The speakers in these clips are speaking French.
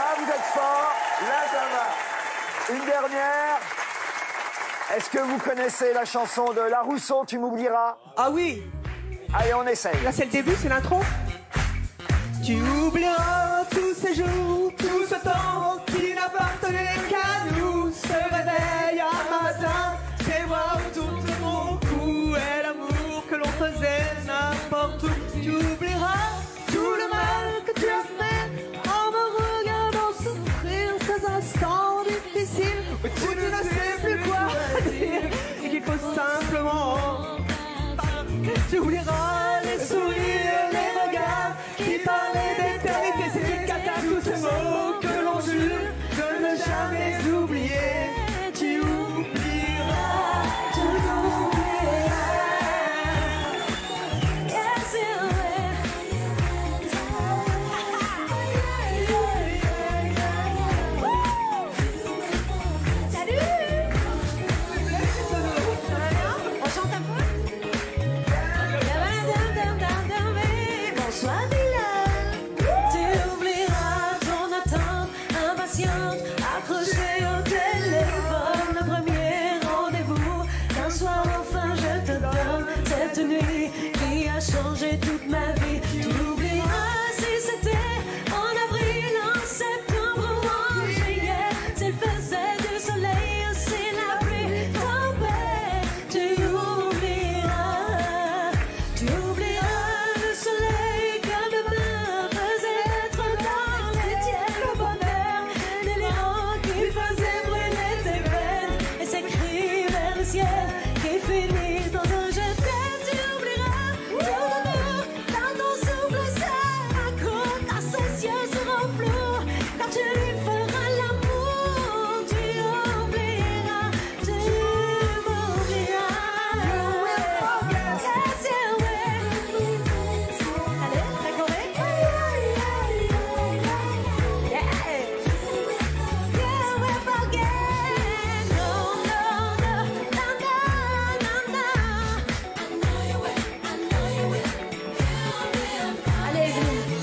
Là, vous êtes fort. Là, ça va. Une dernière. Est-ce que vous connaissez la chanson de La Rousseau, Tu m'oublieras? Ah oui. Allez, on essaye. Là, c'est le début, c'est l'intro. Tu oublieras tous ces jours, tout ce temps qui n'appartenait qu'à nous. Se réveille un matin, c'est voir autour de mon cou et l'amour que l'on faisait n'importe où. Tu oublieras tout le mal que tu as fait en me regardant souffrir ces instants difficiles où tu ne sais plus quoi dire et qu'il faut simplement. Tu oublieras les sourires, les regards qui parlaient d'éternité. C'est une cata, tous ces mots que l'on jure de ne jamais oublier. Tu oublieras, tu oublieras. Salut! On chante un peu? Bonsoir Bilal, tu oublieras ton attente impatiente, accrochée au téléphone, le premier rendez-vous d'un soir enfin je te donne cette nuit qui a changé toute ma vie. Tu oublieras si c'était en avril, en septembre ou en juillet, s'il faisait du soleil ou si la pluie tombait. Tu oublieras, tu oublieras le soleil que demain faisait être dans les tiennes, le bonheur délirant qui faisait brûler tes veines et ces cris vers le ciel qui finissent dans un je t'aime. Tu oublieras tout autour dans ton souffle sera quand ses yeux seront flous, quand tu lui feras l'amour. Tu oublieras, tu m'oublieras. Yes, you will. Allez, la Corée. Yeah. You will forget. No, no, no, no, no, no, no. Allez,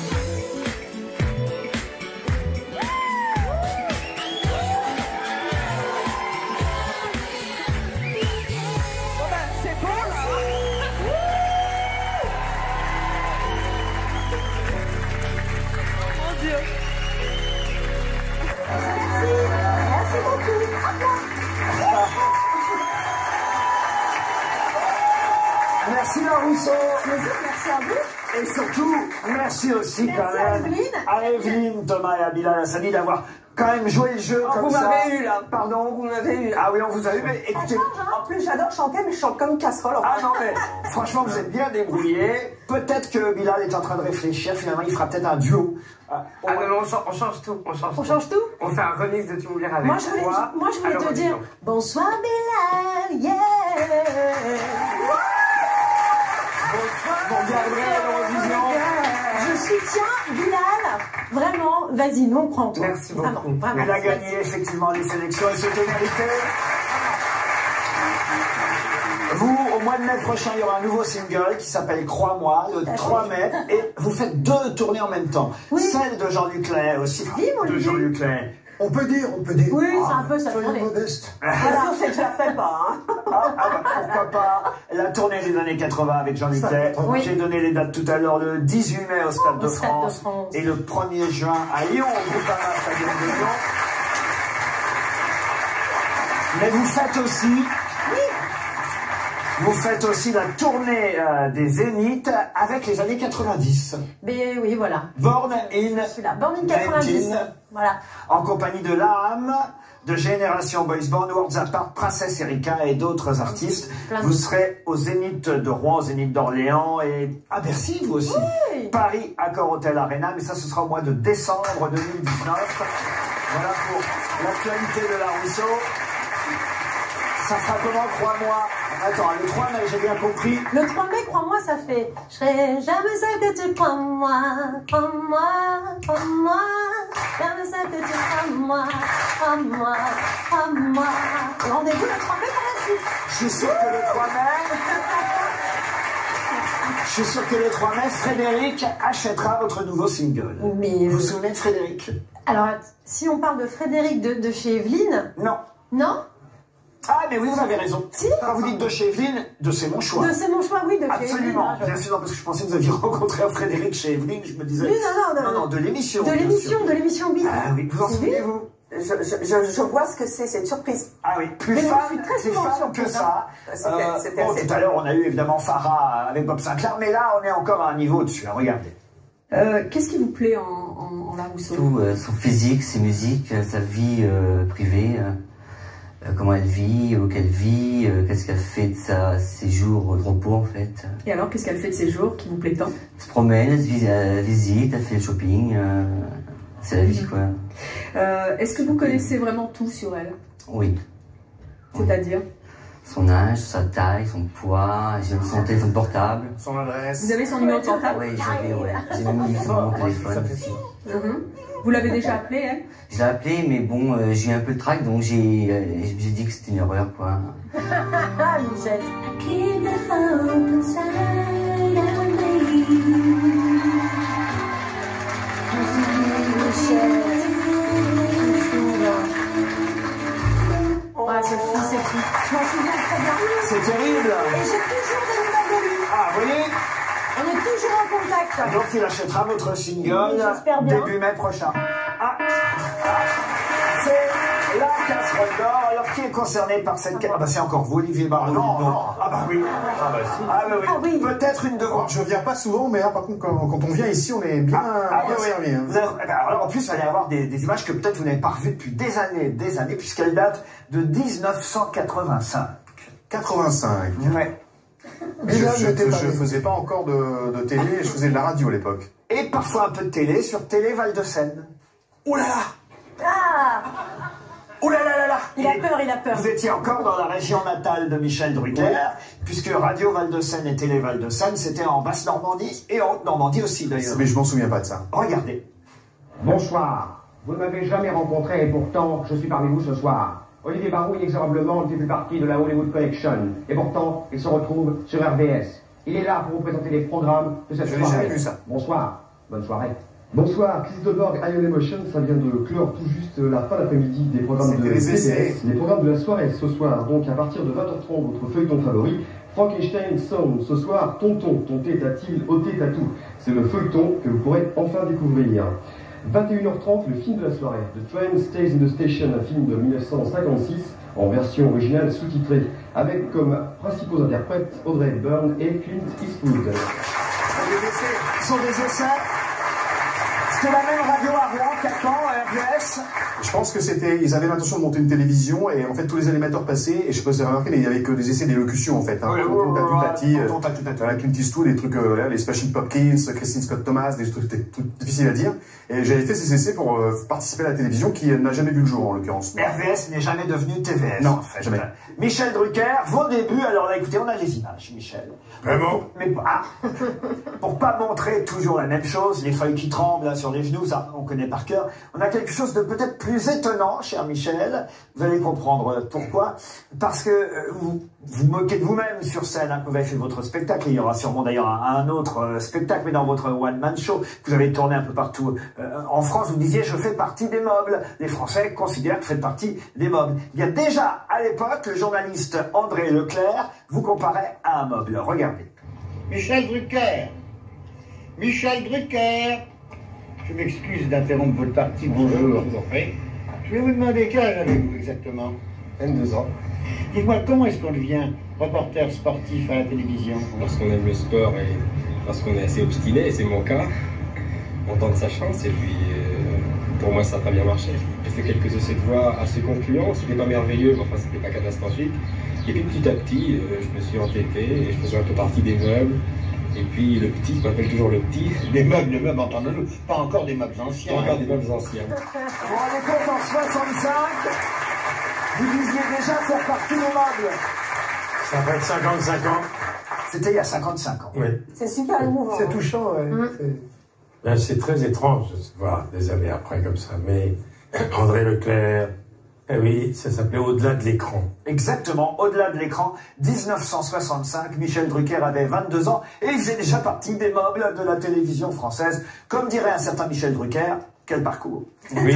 Bon ben, c'est bon là. Mon Dieu. merci beaucoup. Merci La Rousseau. Merci à vous. Et surtout, merci aussi Merci quand à même Evelyne. à Evelyne, Thomas et à Bilal Hassani d'avoir quand même joué le jeu comme Vous ça. m'avez eu là, pardon, vous m'avez eu. Ah oui, on vous a eu, mais écoutez. En plus, j'adore chanter, mais je chante comme une casserole. En fait. Ah non, mais franchement, vous êtes bien débrouillés. Peut-être que Bilal est en train de réfléchir. Finalement, il fera peut-être un duo. Ah non, non, on change tout. On change tout. On fait un remix de Tu m'oublieras avec Moi, je voulais Alors, te dire disons. bonsoir Bilal, yeah. Vous regarderez l'Eurovision. Je soutiens Bilal. Vraiment, vas-y, nous on prend toi. Merci beaucoup. Vraiment, vraiment. Il a gagné effectivement les sélections et c'était mérité. Vous, au mois de mai prochain, il y aura un nouveau single qui s'appelle Crois-moi, le 3 mai, et vous faites 2 tournées en même temps. Oui. Celle de Jean-Luc Lahaye aussi. Dis, mon De Luc. Jean-Luc Lahaye. On peut dire. Oui, c'est un peu ça. Soyez Allez. modeste. Alors, c'est que je la fais pas. Hein. Pourquoi pas la tournée des années 80 avec Jean-Luc Lahaye. Oui. J'ai donné les dates tout à l'heure, le 18 mai au Stade de Au Stade de France France. et le 1er juin à Lyon, au Groupama Stadium de Lyon. Mais vous faites aussi la tournée des Zéniths avec les années 90. Mais oui, voilà. Born in Je suis là. Born in 90. 19, Voilà. en compagnie de Laham, de Génération Boys Band, Worlds Apart, Princesse Erika et d'autres artistes. Plein Vous d'autres. serez au Zénith de Rouen, au Zénith d'Orléans et à Bercy, vous aussi. Oui. Paris, Accor Hotel Arena, mais ça, ce sera au mois de décembre 2019. Voilà pour l'actualité de La Rousseau. Ça fera comment, crois-moi? Attends, le 3 mai, j'ai bien compris. Le 3 mai, crois-moi, ça fait je serai jamais celle que tu crois moi, crois-moi, crois-moi, jamais celle que tu crois moi, crois-moi, crois-moi. Rendez-vous le 3 mai pour la suite. Je suis sûr que le 3 mai, Je suis sûr que le 3 mai, Frédéric achètera votre nouveau single. Mais, Vous vous souvenez de Frédéric? alors, si on parle de Frédéric de chez Evelyne... Non. Non? Ah, mais oui, vous avez raison. Si. Quand vous dites de chez Evelyne, de C'est mon choix. De C'est mon choix, oui, de chez Absolument. Evelyne. Bien sûr, non, parce que je pensais que vous aviez rencontré un Frédéric chez Evelyne. Je me disais. Oui, non, Non, de l'émission. De bien l'émission, sûr. de l'émission, oui. Ah oui, vous en C'est souvenez-vous? Je vois ce que c'est une surprise. Ah oui, plus Mais moi, fan, je suis très plus souvent fan surprise, que ça. C'était Bon, assez- tout à l'heure, on a eu évidemment Farah avec Bob Sinclair, mais là, on est encore à un niveau au-dessus. Hein, regardez. Qu'est-ce qui vous plaît en Larousseau? Tout, son physique, ses musiques, sa vie privée, comment elle vit, où qu'elle vit, qu'est-ce qu'elle fait de ses jours de repos en fait. Et alors, qu'est-ce qu'elle fait de ces jours qui vous plaît tant? Elle se promène, elle visite, elle fait le shopping, c'est la vie quoi. Est-ce que vous connaissez vraiment tout sur elle? Oui. C'est-à-dire? Son âge, sa taille, son poids, j'ai même son téléphone portable. Son adresse. Vous avez son numéro de portable? Oui, j'ai même mis son téléphone aussi. Vous l'avez déjà appelé, elle? Je l'ai appelé, mais bon, j'ai eu un peu de trac, donc j'ai dit que c'était une erreur quoi. Ah, Michel. Keep the hope inside of me. Michel. Ah, c'est fou, c'est fou. Je m'en souviens très bien. C'est terrible. Et j'ai toujours des nouvelles de lui. Ah, vous voyez? On est toujours en contact. Donc, il achètera votre single J'espère bien. début mai prochain. C'est la casserole d'or. Alors, qui est concerné par cette casserole? Ah, bah, c'est encore vous, Olivier Barraud. Non. Ah, bah oui. Ah bah si. Ah, bah oui. Ah, oui. Peut-être une de vous. Je viens pas souvent, mais là, par contre, quand on vient ici, on est bien, bien oui. servi. Hein. Vous avez- alors, en plus, il va y avoir des images que peut-être vous n'avez pas revues depuis des années, puisqu'elles datent de 1985. 85. Ouais. Je faisais pas encore de télé, je faisais de la radio à l'époque. Et parfois un peu de télé sur Télé Val de Seine. Ouh là là! Ah, Ouh là là là là! il a peur, il a peur. Vous étiez encore dans la région natale de Michel Drucker, puisque Radio Val de Seine et Télé Val de Seine, c'était en Basse-Normandie et en Haute-Normandie aussi d'ailleurs. Mais je m'en souviens pas de ça. Regardez. Bonsoir. Vous ne m'avez jamais rencontré et pourtant je suis parmi vous ce soir. Olivier Barraud inexorablement ne fait plus partie de la Hollywood Collection et pourtant il se retrouve sur RDS. Il est là pour vous présenter les programmes de cette Je n'ai soirée. jamais vu ça. Bonsoir. Bonne soirée. Bonsoir, Christophe Ion Emotion, ça vient de clore tout juste la fin d'après-midi des programmes de C'était les essais. TBS, les programmes de la soirée ce soir, donc à partir de 20h30, votre feuilleton favori, Frankenstein Sound, ce soir, Tonton, Tonté, Tatil, Oté, Tatou, c'est le feuilleton que vous pourrez enfin découvrir. 21h30, le film de la soirée, The Train Stays in the Station, un film de 1956, en version originale sous-titrée, avec comme principaux interprètes Audrey Hepburn et Clint Eastwood. Ce sont des essais. C'était la même radio à Rouen qu'à Caen, à RDS. Je pense que ils avaient l'intention de monter une télévision et en fait tous les animateurs passaient et je sais pas si vous avez remarqué mais il y avait que des essais d'élocution en fait. Hein. Tonton, Tati, Clint Eastwood, des trucs, les Smashing Pumpkins, Christine Scott Thomas, des trucs difficiles à dire. Et j'avais fait ces essais pour participer à la télévision qui n'a jamais vu le jour en l'occurrence. RDS n'est jamais devenu TVS. Non, en fait. jamais. Michel Drucker, vos débuts, alors là écoutez, on a les images, Michel. Vraiment? Mais pour pas montrer toujours la même chose, les feuilles qui tremblent là, sur les genoux, ça on connaît par cœur, on a quelque chose de peut-être plus étonnant, cher Michel. Vous allez comprendre pourquoi. Parce que vous vous moquez de vous-même sur scène, hein, que vous avez fait votre spectacle. Il y aura sûrement d'ailleurs un autre spectacle, mais dans votre one-man show, que vous avez tourné un peu partout en France, vous disiez « Je fais partie des meubles ». Les Français considèrent que vous faites partie des meubles. Il y a déjà, à l'époque, le journaliste André Leclerc vous comparait à un meuble. Regardez. Michel Drucker. Michel Drucker. Je m'excuse d'interrompre votre partie. Bonjour. Je vais vous demander quel âge avez-vous exactement? 22 ans. Dites-moi, comment est-ce qu'on devient reporter sportif à la télévision? Parce qu'on aime le sport et parce qu'on est assez obstiné, et c'est mon cas. On tente sa chance et puis pour moi ça n'a pas bien marché. J'ai fait quelques essais de voix assez concluants, c'était pas merveilleux, mais enfin c'était pas catastrophique. Et puis petit à petit, je me suis entêté et je faisais un peu partie des meubles. Et puis le petit, je m'appelle toujours le petit. Des meubles, entendez-nous, pas encore des meubles anciens. Pas encore des meubles anciens. Vous vous rendez compte, en 65, vous disiez déjà faire partie des meubles. Ça fait 55 ans. C'était il y a 55 ans. Oui. C'est super émouvant. C'est touchant, ouais. Ben, c'est très étrange de se voir des années après comme ça. Mais André Leclerc, Eh oui, ça s'appelait Au-delà de l'écran. Exactement, Au-delà de l'écran, 1965, Michel Drucker avait 22 ans et il faisait déjà partie des meubles de la télévision française. Comme dirait un certain Michel Drucker, quel parcours. Oui.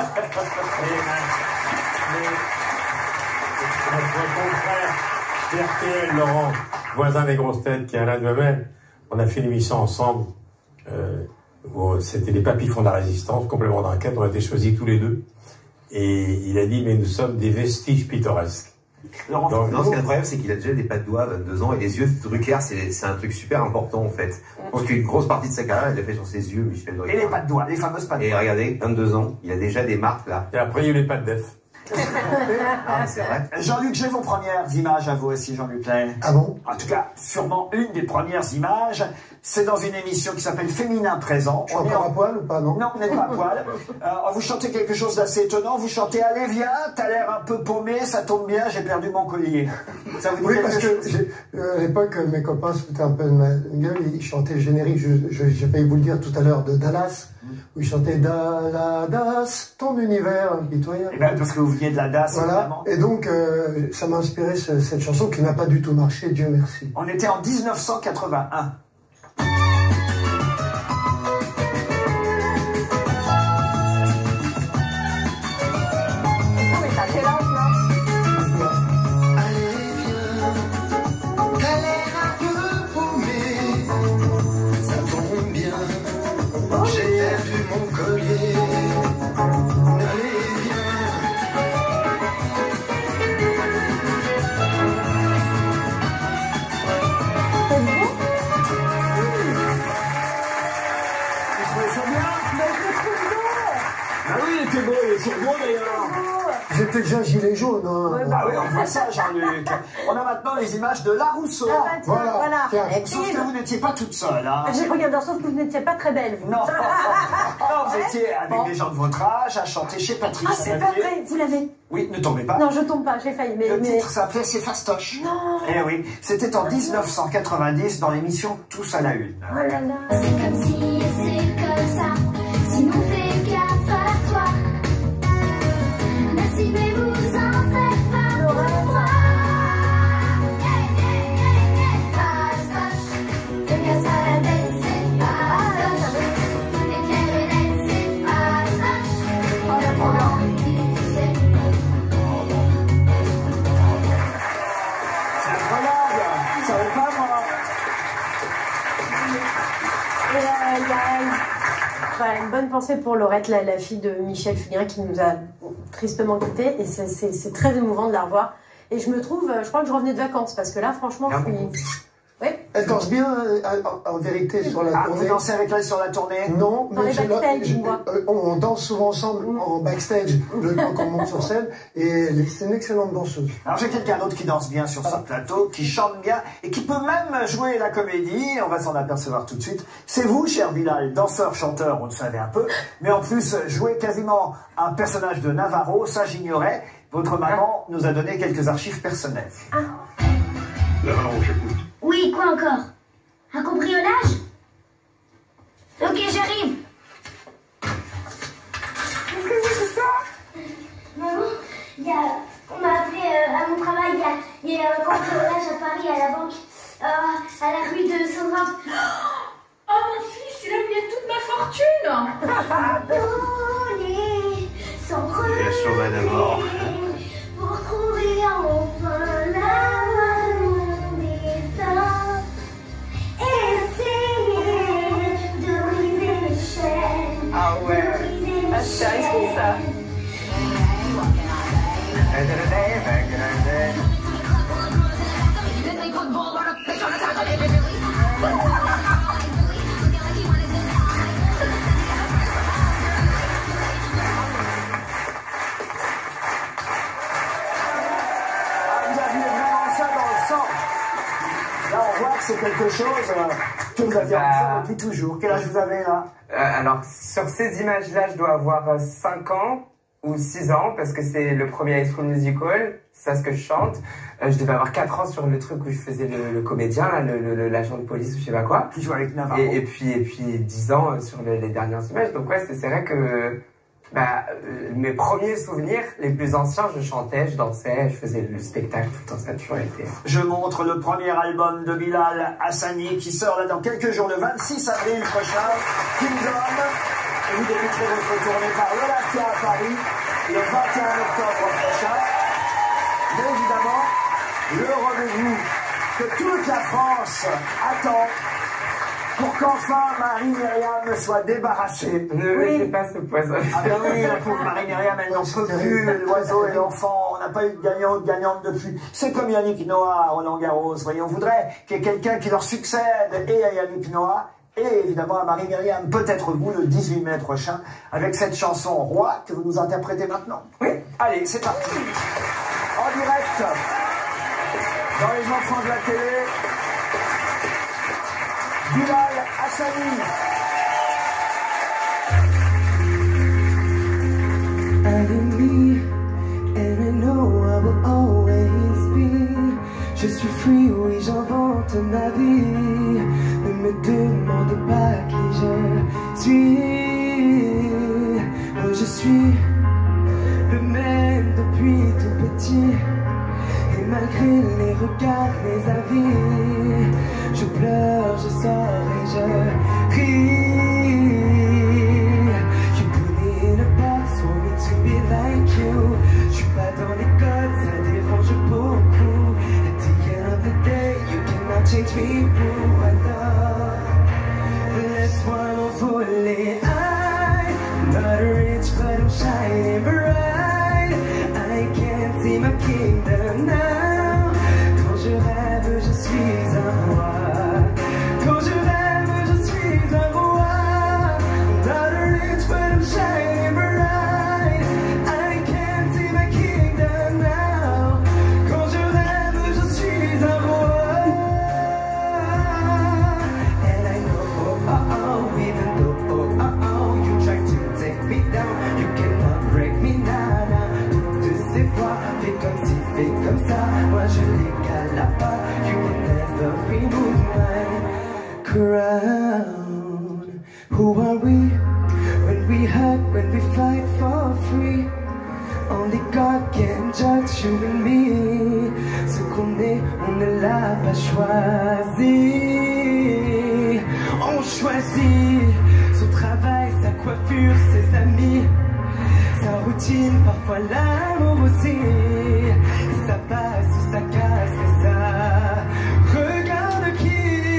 Notre confrère RTL, Laurent, voisin des grosses têtes, qui est Alain Duhamel, on a fait une émission ensemble. C'était les papis font de la résistance, complément d'enquête, on a été choisis tous les deux. Et il a dit, mais nous sommes des vestiges pittoresques. Donc, non, ce qui est incroyable, c'est qu'il a déjà des pas de doigts, 22 ans, et les yeux de Drucker, c'est un truc super important, en fait. Je pense qu'une grosse partie de sa carrière, il l'a fait sur ses yeux, Michel Drucker. Et les pas de doigts, les fameuses pas de doigts. Et regardez, 22 ans, il a déjà des marques, là. Et après, il y a eu les pas de def. Ah, c'est vrai. Jean-Luc, j'ai vos premières images à vous aussi, Jean-Luc Lay. Ah bon? En tout cas, sûrement une des premières images. C'est dans une émission qui s'appelle Féminin Présent. On est à poil ou pas, non? Non, on n'est pas à poil. Vous chantez quelque chose d'assez étonnant. Vous chantez Allez, viens, t'as l'air un peu paumé, ça tombe bien, j'ai perdu mon collier. Ça vous dit oui, quelque parce chose? que à l'époque, mes copains se foutaient un peu de ma gueule. Ils chantaient le générique, j'ai failli vous le dire tout à l'heure, de Dallas, où ils chantaient Dallas, ton univers pitoyable. Eh bien, parce que vous veniez de la DAS, voilà. évidemment. Et donc, ça m'a inspiré cette chanson qui n'a pas du tout marché, Dieu merci. On était en 1981. J'étais déjà gilet jaune. Hein. Ah oui, on voit ça, Jean-Luc. On a maintenant les images de La Rousseau. Ah bah tiens, voilà. Sauf que vous n'étiez pas toute seule. Hein. Regarde, sauf que vous n'étiez pas très belle. Vous. Non. Non, vous étiez avec des gens de votre âge à chanter chez Patrice. Ah, c'est pas vrai, vous l'avez. Oui, ne tombez pas. Non, je tombe pas, j'ai failli. Le titre s'appelait C'est fastoche. Non. Eh oui, c'était en 1990 dans l'émission Tous à la Une. Oh là là. C'est comme si et c'est comme ça. Si on fait gaffe à toi. Merci, mais vous en faites pas pour moi. Fastoche, te casse pas la tête, c'est fastoche. Les clairettes, c'est fastoche. En attendant, c'est incroyable. Ça savais pas, moi. Une bonne pensée pour Laurette, la fille de Michel Fugain, qui nous a tristement quittés. Et c'est très émouvant de la revoir. Et je me trouve, je crois que je revenais de vacances, parce que là, franchement, je suis... Oui. Elle danse bien, en vérité, sur la tournée. Vous dansez avec elle sur la tournée? Non, dans mais les backstage, moi. On danse souvent ensemble en backstage, le temps qu'on monte sur scène, et c'est une excellente danseuse. Alors j'ai quelqu'un d'autre qui danse bien sur ce plateau, qui chante bien, et qui peut même jouer la comédie, on va s'en apercevoir tout de suite. C'est vous, cher Bilal, danseur-chanteur, on le savait un peu, mais en plus, jouer quasiment un personnage de Navarro, ça j'ignorais. Votre maman nous a donné quelques archives personnelles. Navarro, j'écoute. Oui, quoi encore? Un cambriolage? Ok, j'arrive. Qu'est-ce que c'est que ça? Maman, on m'a appelé à mon travail, il y a un cambriolage à Paris, à la banque, à la rue de Sandra. Oh mon fils, il a oublié toute ma fortune. Voler sans crever. Et la chauvin d'abord. Pour trouver enfin la destin. Essayer de briser les chaînes. Ah ouais. Ah, c'est risqué ça. C'est quelque chose que vous aviez envie de faire depuis toujours. Quel âge vous avez là? Alors, sur ces images-là, je dois avoir 5 ans ou 6 ans, parce que c'est le premier High School Musical, c'est ça ce que je chante. Je devais avoir 4 ans sur le truc où je faisais le comédien, l'agent de police ou je sais pas quoi. Qui joue avec Navarro. Et puis 10 ans sur les dernières images. Donc ouais, c'est vrai que mes premiers souvenirs, les plus anciens, je chantais, je dansais, je faisais le spectacle, tout le temps, ça a toujours été. Je montre le premier album de Bilal Hassani qui sort là dans quelques jours, le 26 avril prochain, Kingdom. Et vous débuterez votre tournée par l'Olympia à Paris le 21 octobre prochain. Mais évidemment, le rendez-vous que toute la France attend pour qu'enfin Marie-Myriam soit débarrassée. Ne mettez pas ce poison. Ah ben oui, la pauvre Marie-Myriam, elle n'en peut plus, l'oiseau et l'enfant, on n'a pas eu de gagnant ou de gagnante depuis. C'est comme Yannick Noah à Roland-Garros, voyez, on voudrait qu'il y ait quelqu'un qui leur succède, et à Yannick Noah, et évidemment à Marie-Myriam, peut-être vous le 18 mai prochain, avec cette chanson Roi que vous nous interprétez maintenant. Oui. Allez, c'est parti. En direct, dans les enfants de la télé, Bilal Hassani. I am me, and I know I will always be. Je suis free, oui, j'invente ma vie. Ne me demande pas qui je suis. Je suis le même depuis tout petit. Et malgré les regards, les avis, je pleure, je sors et je ris. You put me in a box, want me to be like you. Je suis pas dans les codes, ça dérange beaucoup. At the end of the day, you cannot change me pour love. Laisse-moi m'envoler. I'm not rich, but I'm shining bright. I can't see my kingdom now. Quand je rêve, je suis un roi. Quand je rêve, je suis un roi. Not rich, but I'm shining bright. I can't see my kingdom now. Quand je rêve, je suis un roi. And I know, even though, you try to take me down, you cannot break me now. Toutes ces fois, fais comme ci, fais comme ça. Moi je l'égale pas. You will never remove my crown. Who are we? When we hurt, when we fight for free. Only God can judge you and me. Ce qu'on est, on ne l'a pas choisi. On choisit son travail, sa coiffure, ses amis, sa routine, parfois l'amour aussi. Ça passe ou ça casse, mais ça regarde qui.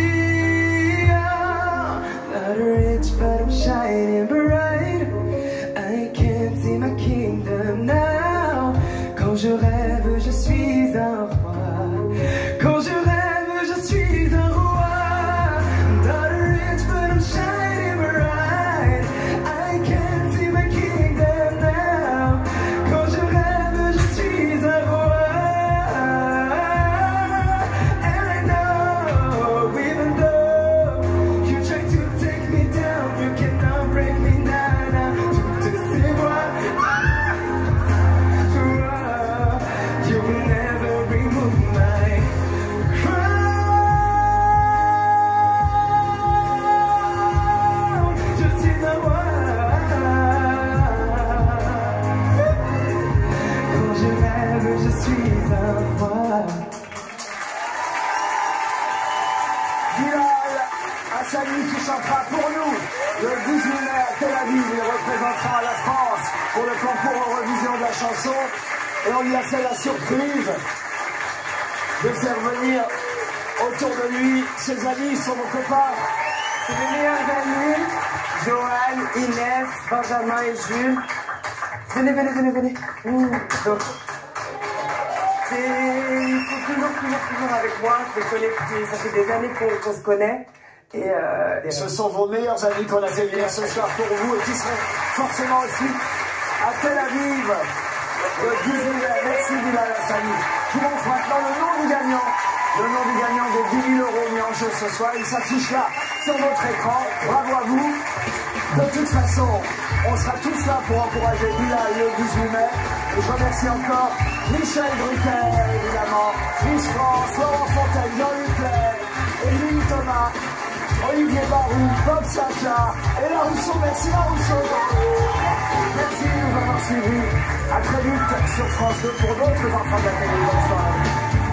Not rich, but I'm shining bright. I can't see my kingdom now. Quand je rêve, je suis un roi. Quand je rêve, je suis un roi. Not rich, but I'm shining bright. I can't see my kingdom now. Quand je rêve, je suis un roi. And I know, even though you try to take me down, you cannot break me now. Toutes ces voix, you will never remove my crown. Je suis un roi. Quand je rêve, je suis un roi. Bilal Hassani qui chantera pour nous le 18 mai à Tel Aviv. Il représentera la France pour le concours Eurovision de la chanson. Et on lui a fait la surprise de faire venir autour de lui ses amis, son copain. C'est mes meilleurs amis, Johan, Inès, Benjamin et Jules. Venez. Donc, ils sont toujours avec moi. Je les connais depuis, ça fait des années qu'on se connaît. Et ce sont vos meilleurs amis qu'on a fait venir ce soir pour vous et qui seront forcément aussi à Tel Aviv le 18 mai. Merci Bilal Hassani. Je vous montre maintenant le nom du gagnant. Le nom du gagnant des 10 000 € mis en jeu ce soir. Il s'affiche là sur votre écran. Bravo à vous. De toute façon, on sera tous là pour encourager Bilal le 18 mai. Et je remercie encore Michel Drucker, évidemment, Miss France, Laurent Fontaine, Jean-Luc Claire, Émile Thomas. Olivier Barou, Bob Sinclair et La Rousseau. Merci La Rousseau. Merci de nous avoir suivis. À très vite sur France 2 pour d'autres enfants de la télé. Bonne soirée.